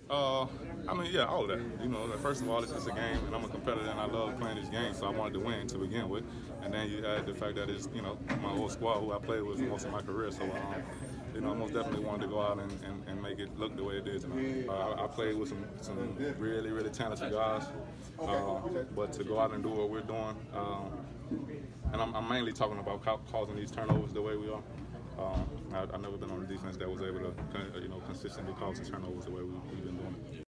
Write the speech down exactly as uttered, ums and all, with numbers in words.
Uh, I mean, yeah, all of that. You know, first of all, it's just a game, and I'm a competitor, and I love playing this game, so I wanted to win to begin with. And then you had the fact that it's, you know, my whole squad who I played with for most of my career, so, um, you know, I most definitely wanted to go out and, and, and make it look the way it did tonight. Uh, I, I played with some, some really, really talented guys, uh, but to go out and do what we're doing, um, and I'm, I'm mainly talking about causing these turnovers the way we are. Um, I, I've never been on a defense that was able to, you know, consistently cause the turnovers the way we, we've been doing it.